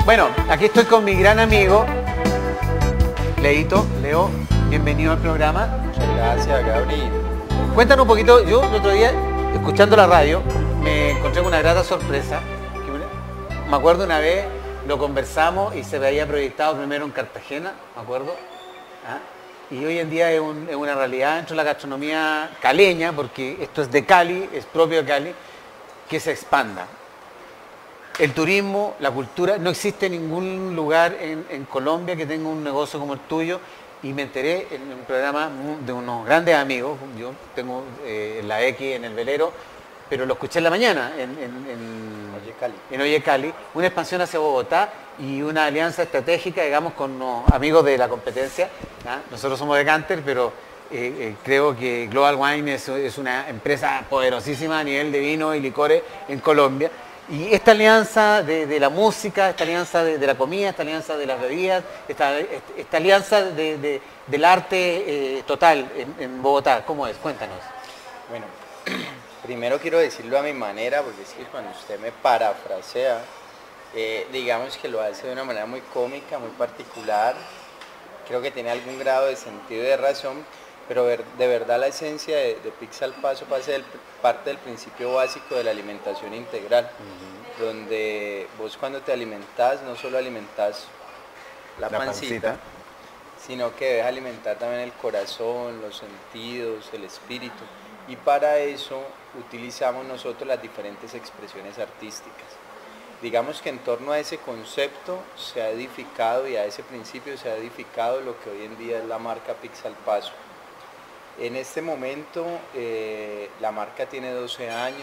Bueno, aquí estoy con mi gran amigo, Leito. Leo, bienvenido al programa. Muchas gracias, Gabriel. Cuéntanos un poquito, yo el otro día, escuchando la radio, me encontré con una grata sorpresa. Me acuerdo una vez, lo conversamos y se había proyectado primero en Cartagena, me acuerdo. ¿Ah? Y hoy en día es una realidad dentro de la gastronomía caleña, porque esto es de Cali, es propio de Cali, que se expanda. El turismo, la cultura, no existe ningún lugar en Colombia que tenga un negocio como el tuyo, y me enteré en un programa de unos grandes amigos. Yo tengo la X en el velero, pero lo escuché en la mañana en Oye Cali, una expansión hacia Bogotá y una alianza estratégica, digamos, con los amigos de la competencia. ¿Ah? Nosotros somos de Canter, pero creo que Global Wine es una empresa poderosísima a nivel de vino y licores en Colombia. Y esta alianza de la música, esta alianza de la comida, esta alianza de las bebidas, esta alianza del arte total en Bogotá, ¿cómo es? Cuéntanos. Bueno, primero quiero decirlo a mi manera, porque es que cuando usted me parafrasea, digamos que lo hace de una manera muy cómica, muy particular. Creo que tiene algún grado de sentido y de razón, pero de verdad la esencia de Pizza al Paso parte del principio básico de la alimentación integral, donde vos cuando te alimentás no solo alimentás la pancita, sino que debes alimentar también el corazón, los sentidos, el espíritu, y para eso utilizamos nosotros las diferentes expresiones artísticas. Digamos que en torno a ese concepto se ha edificado, y a ese principio se ha edificado lo que hoy en día es la marca Pizza al Paso. En este momento la marca tiene 12 años,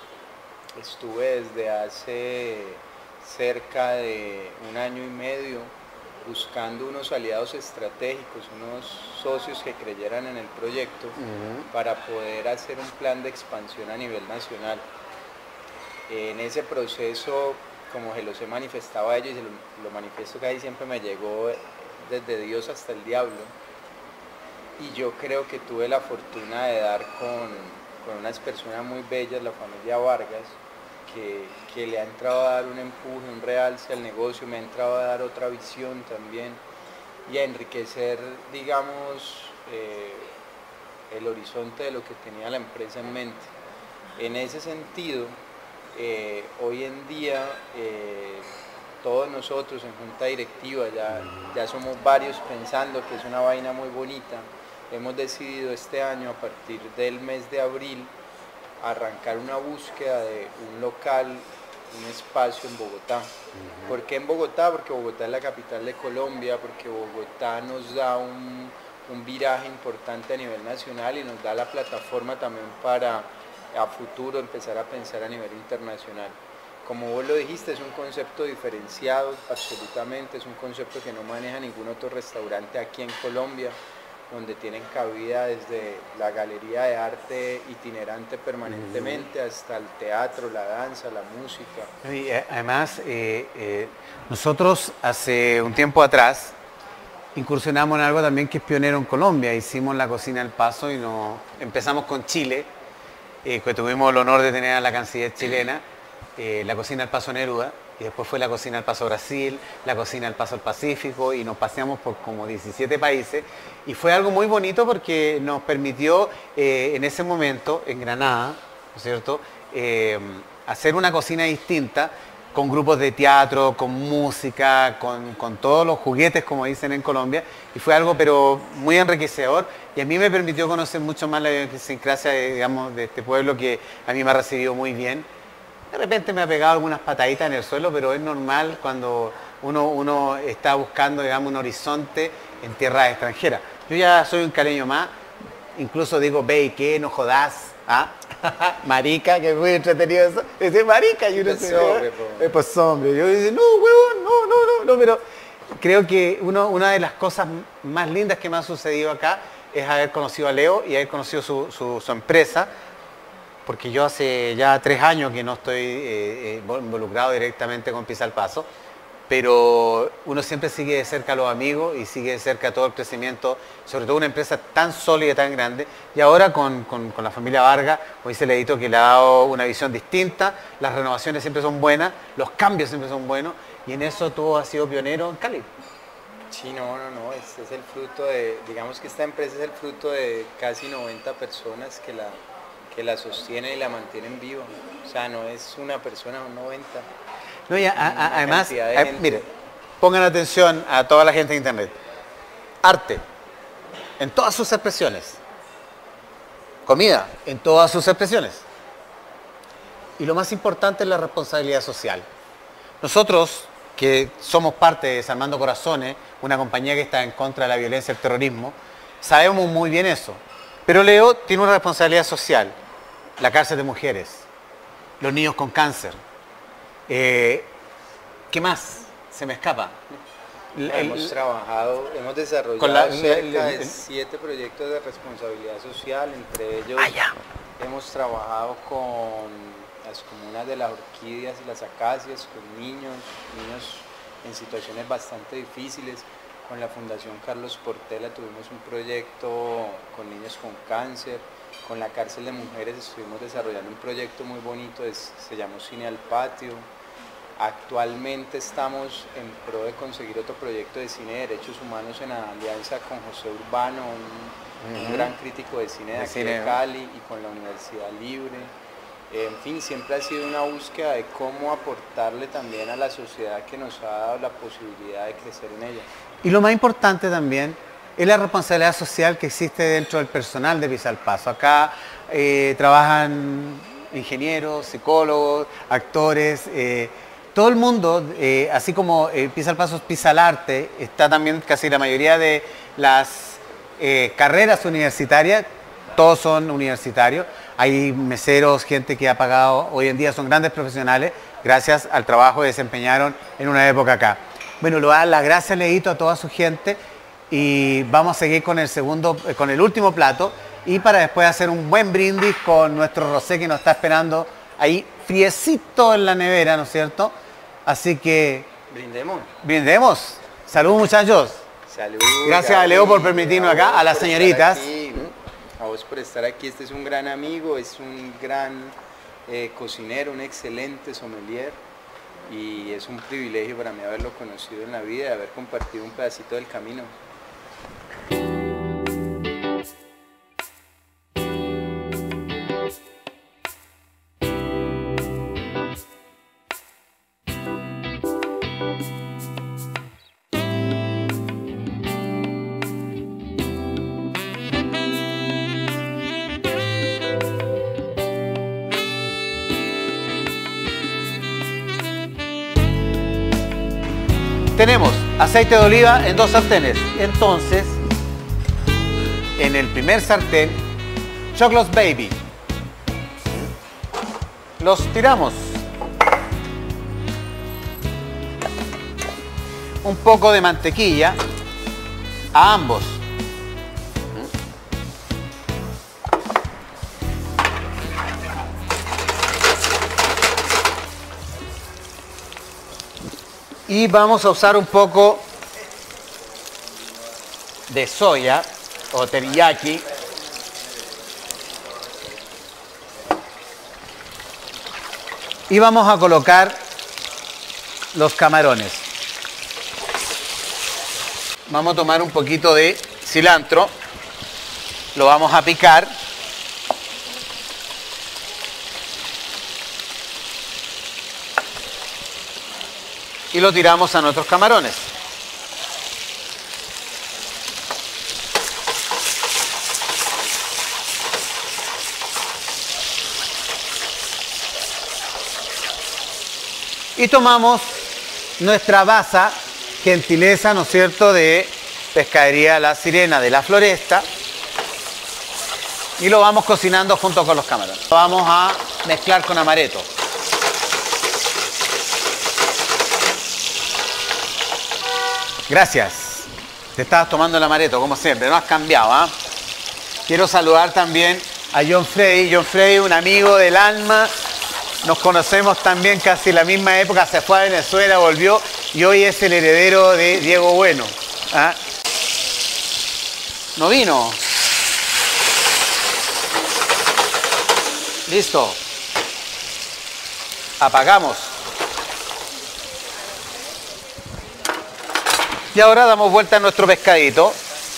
estuve desde hace cerca de 1 año y medio buscando unos aliados estratégicos, unos socios que creyeran en el proyecto para poder hacer un plan de expansión a nivel nacional. En ese proceso, como se los he manifestado a ellos, y lo manifiesto que ahí siempre me llegó desde Dios hasta el diablo. Y yo creo que tuve la fortuna de dar con unas personas muy bellas, la familia Vargas, que le ha entrado a dar un empuje, un realce al negocio, me ha entrado a dar otra visión también y a enriquecer, digamos, el horizonte de lo que tenía la empresa en mente. En ese sentido, hoy en día todos nosotros en junta directiva ya somos varios pensando que es una vaina muy bonita. Hemos decidido este año, a partir del mes de abril, arrancar una búsqueda de un local, un espacio en Bogotá. ¿Por qué en Bogotá? Porque Bogotá es la capital de Colombia, porque Bogotá nos da un viraje importante a nivel nacional y nos da la plataforma también para a futuro empezar a pensar a nivel internacional. Como vos lo dijiste, es un concepto diferenciado absolutamente, es un concepto que no maneja ningún otro restaurante aquí en Colombia, donde tienen cabida desde la galería de arte itinerante permanentemente hasta el teatro, la danza, la música. Y además, nosotros hace un tiempo atrás incursionamos en algo también que es pionero en Colombia. Hicimos la cocina al paso y empezamos con Chile, que tuvimos el honor de tener a la canciller chilena, la cocina al paso Neruda, y después fue la cocina al paso Brasil, la cocina al paso al Pacífico, y nos paseamos por como 17 países, y fue algo muy bonito porque nos permitió en ese momento, en Granada, ¿no es cierto?, hacer una cocina distinta, con grupos de teatro, con música, con todos los juguetes, como dicen en Colombia, y fue algo pero muy enriquecedor, y a mí me permitió conocer mucho más la idiosincrasia, digamos, de este pueblo que a mí me ha recibido muy bien. De repente me ha pegado algunas pataditas en el suelo, pero es normal cuando uno está buscando, digamos, un horizonte en tierras extranjeras. Yo ya soy un caleño más, incluso digo, ve y qué, no jodás, ¿ah? Marica, que es muy entretenido eso. Dice marica, y uno se pues hombre, yo digo, no, huevón, no, pero creo que una de las cosas más lindas que me ha sucedido acá es haber conocido a Leo y haber conocido su empresa, porque yo hace ya 3 años que no estoy involucrado directamente con Pizza al Paso, pero uno siempre sigue de cerca a los amigos y sigue de cerca todo el crecimiento, sobre todo una empresa tan sólida, tan grande. Y ahora con la familia Vargas, como dice Leito, que le ha dado una visión distinta, las renovaciones siempre son buenas, los cambios siempre son buenos, y en eso tú has sido pionero en Cali. Sí, no, este es el fruto de, digamos que esta empresa es el fruto de casi 90 personas que la sostienen y la mantienen viva. O sea, no es una persona, son 90. No, y además, mire, pongan atención a toda la gente de internet. Arte, en todas sus expresiones. Comida, en todas sus expresiones. Y lo más importante es la responsabilidad social. Nosotros, que somos parte de Desarmando Corazones, una compañía que está en contra de la violencia y el terrorismo, sabemos muy bien eso. Pero Leo tiene una responsabilidad social. La cárcel de mujeres, los niños con cáncer. ¿Qué más? Se me escapa. Hemos desarrollado cerca de 7 proyectos de responsabilidad social, entre ellos hemos trabajado con las comunas de las Orquídeas y las Acacias, con niños en situaciones bastante difíciles. Con la Fundación Carlos Portela tuvimos un proyecto con niños con cáncer. Con la cárcel de mujeres estuvimos desarrollando un proyecto muy bonito, se llamó Cine al Patio. Actualmente estamos en pro de conseguir otro proyecto de cine de derechos humanos en alianza con José Urbano, un gran crítico de cine de aquí de Cali, y con la Universidad Libre. En fin, siempre ha sido una búsqueda de cómo aportarle también a la sociedad que nos ha dado la posibilidad de crecer en ella. Y lo más importante también es la responsabilidad social que existe dentro del personal de Pisa al Paso. Acá trabajan ingenieros, psicólogos, actores, todo el mundo, así como Pisa al Paso es Pisa al Arte, está también casi la mayoría de las carreras universitarias, todos son universitarios. Hay meseros, gente que ha pagado, hoy en día son grandes profesionales, gracias al trabajo que desempeñaron en una época acá. Bueno, le voy a dar las gracias, Leito, a toda su gente, y vamos a seguir con el último plato, y para después hacer un buen brindis con nuestro rosé que nos está esperando ahí friecito en la nevera, ¿no es cierto? Así que... Brindemos. Brindemos. Salud, muchachos. Salud. Gracias a Leo por permitirnos acá, a las señoritas. A vos por estar aquí. Este es un gran amigo, es un gran cocinero, un excelente sommelier, y es un privilegio para mí haberlo conocido en la vida y haber compartido un pedacito del camino. Tenemos aceite de oliva en 2 sartenes. Entonces, en el primer sartén, Choclos Baby. Los tiramos. Un poco de mantequilla a ambos. Y vamos a usar un poco de soya o teriyaki. Y vamos a colocar los camarones. Vamos a tomar un poquito de cilantro. Lo vamos a picar. Y lo tiramos a nuestros camarones. Y tomamos nuestra basa, gentileza, ¿no es cierto?, de Pescadería La Sirena de La Floresta. Y lo vamos cocinando junto con los camarones. Lo vamos a mezclar con amaretto. Gracias. Te estabas tomando el amaretto, como siempre, no has cambiado, ¿ah? Quiero saludar también a John Freddy. John Freddy, un amigo del alma, nos conocemos también casi la misma época, se fue a Venezuela, volvió y hoy es el heredero de Diego Bueno. ¿Ah? No vino. Listo. Apagamos. Y ahora damos vuelta a nuestro pescadito.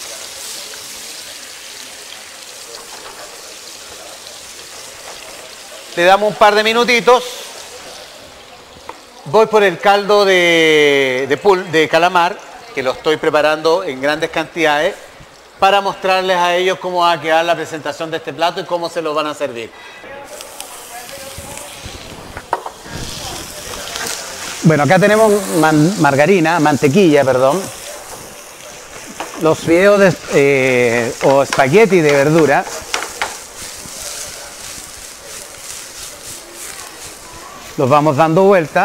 Le damos un par de minutitos. Voy por el caldo de calamar, que lo estoy preparando en grandes cantidades, para mostrarles a ellos cómo va a quedar la presentación de este plato y cómo se lo van a servir. Bueno, acá tenemos mantequilla, perdón. Los fideos o espagueti de verdura. Los vamos dando vuelta.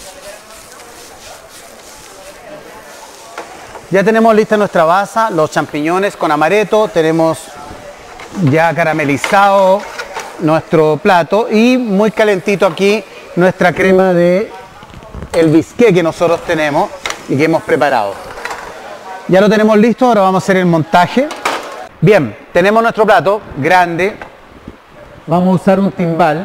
Ya tenemos lista nuestra basa, los champiñones con amaretto. Tenemos ya caramelizado nuestro plato y muy calentito aquí nuestra crema de el bisqué que nosotros tenemos y que hemos preparado. Ya lo tenemos listo, ahora vamos a hacer el montaje. Bien, tenemos nuestro plato grande. Vamos a usar un timbal.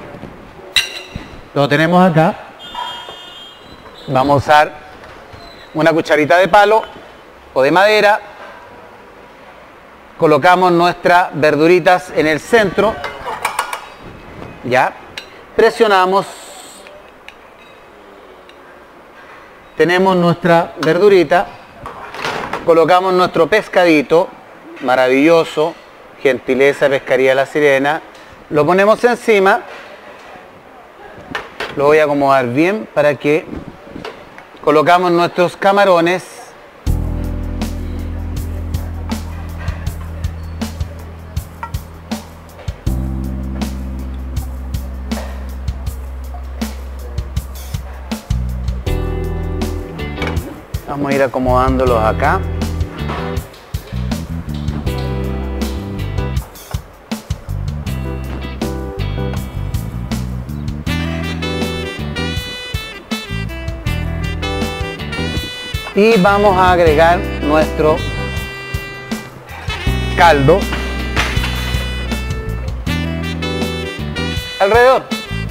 Lo tenemos acá. Vamos a usar una cucharita de palo o de madera. Colocamos nuestras verduritas en el centro. Ya. Presionamos. Tenemos nuestra verdurita. Colocamos nuestro pescadito. Maravilloso. Gentileza Pescaría La Sirena. Lo ponemos encima. Lo voy a acomodar bien para que colocamos nuestros camarones. Vamos a ir acomodándolos acá. Y vamos a agregar nuestro caldo alrededor.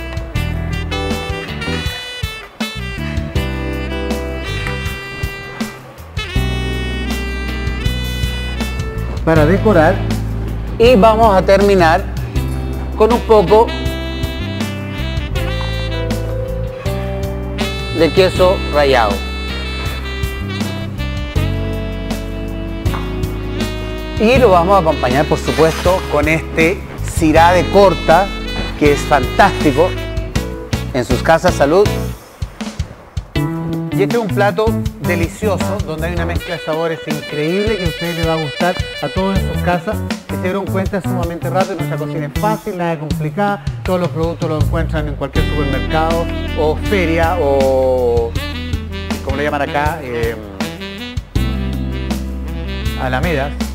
Para decorar. Y vamos a terminar con un poco de queso rallado. Y lo vamos a acompañar, por supuesto, con este cirá de corta, que es fantástico en sus casas. Salud. Y este es un plato delicioso, donde hay una mezcla de sabores increíble que a ustedes les va a gustar a todos en sus casas. Que se dieron cuenta, es sumamente rápido, nuestra cocina es fácil, nada complicada. Todos los productos los encuentran en cualquier supermercado o feria o, como le llaman acá, alamedas.